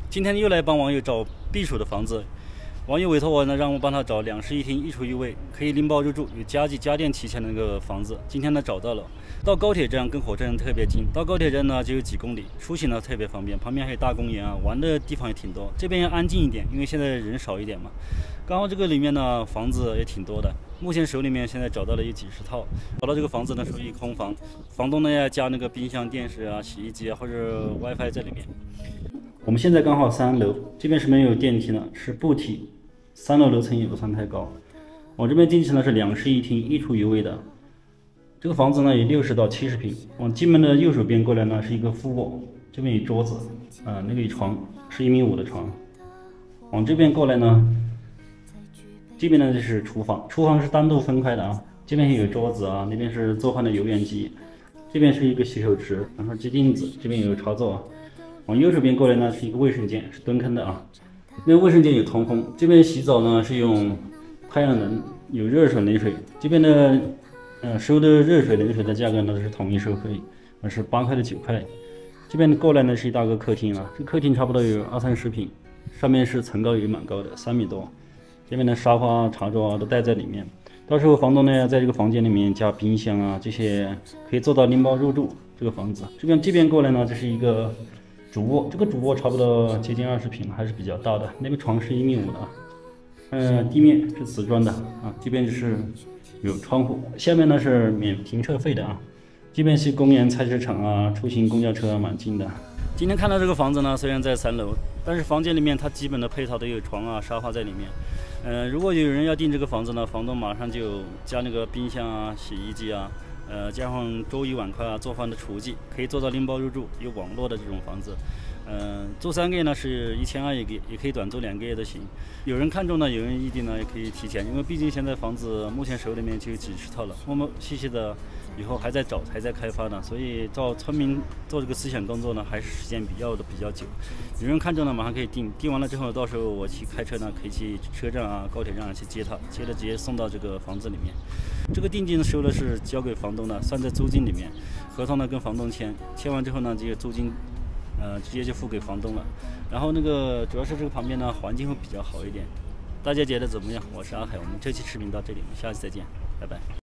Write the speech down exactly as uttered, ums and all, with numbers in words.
今天又来帮网友找避暑的房子，网友委托我呢，让我帮他找两室一厅一厨一卫，可以拎包入住，有家具家电齐全的那个房子。今天呢找到了，到高铁站跟火车站特别近，到高铁站呢就有几公里，出行呢特别方便，旁边还有大公园啊，玩的地方也挺多。这边要安静一点，因为现在人少一点嘛。刚好这个里面呢房子也挺多的，目前手里面现在找到了有几十套。找到这个房子呢属于空房，房东呢要加那个冰箱、电视啊、洗衣机啊或者 WiFi 在里面。我们现在刚好三楼，这边是没有电梯的，是步梯，三楼楼层也不算太高。我这边进去呢是两室一厅一厨一卫的，这个房子呢有六十到七十平。往进门的右手边过来呢是一个副卧，这边有桌子，啊、呃，那个有床，是一米五的床。往这边过来呢，这边呢就是厨房，厨房是单独分开的啊，这边有桌子啊，那边是做饭的油烟机，这边是一个洗手池，然后接镜子，这边有插座啊。往右手边过来呢是一个卫生间，是蹲坑的啊。那卫生间有通风，这边洗澡呢是用太阳能，有热水、冷水。这边的呃收的热水、冷水的价格呢是统一收费，是八块的九块。这边过来呢是一大个客厅啊，这客厅差不多有二三十平，上面是层高也蛮高的，三米多。这边的沙发、茶桌啊都带在里面。到时候房东呢在这个房间里面加冰箱啊，这些可以做到拎包入住。这个房子这边这边过来呢，这是一个主卧，这个主卧差不多接近二十平，还是比较大的。那个床是一米五的，嗯、呃，地面是瓷砖的啊。这边就是有窗户，下面呢是免停车费的啊。这边是公园、菜市场啊，出行公交车蛮近的。今天看到这个房子呢，虽然在三楼，但是房间里面它基本的配套都有床啊、沙发在里面。呃，如果有人要订这个房子呢，房东马上就加那个冰箱啊、洗衣机啊。呃，加上桌椅碗筷啊，做饭的厨具，可以做到拎包入住，有网络的这种房子。嗯、呃，租三个月呢是一千二一个月，也可以短租两个月都行。有人看中呢，有人预定呢，也可以提前，因为毕竟现在房子目前手里面就有几十套了，磨磨细细的，以后还在找，还在开发呢，所以照村民做这个思想工作呢，还是时间比较的比较久。有人看中呢，马上可以订，订完了之后，到时候我去开车呢，可以去车站啊、高铁站啊去接他，接了直接送到这个房子里面。这个定金收的是交给房东的，算在租金里面。合同呢跟房东签，签完之后呢，这个租金，呃，直接就付给房东了。然后那个主要是这个旁边呢环境会比较好一点。大家觉得怎么样？我是阿海，我们这期视频到这里，下期再见，拜拜。